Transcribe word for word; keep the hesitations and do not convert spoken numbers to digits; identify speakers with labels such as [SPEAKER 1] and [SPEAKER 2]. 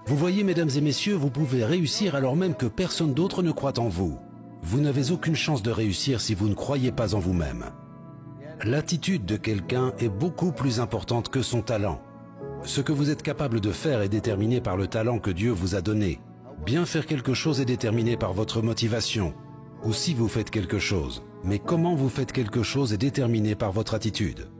[SPEAKER 1] Vous voyez, mesdames et messieurs, vous pouvez réussir alors même que personne d'autre ne croit en vous. Vous n'avez aucune chance de réussir si vous ne croyez pas en vous-même. L'attitude de quelqu'un est beaucoup plus importante que son talent. Ce que vous êtes capable de faire est déterminé par le talent que Dieu vous a donné. Bien faire quelque chose est déterminé par votre motivation, ou si vous faites quelque chose. Mais comment vous faites quelque chose est déterminé par votre attitude.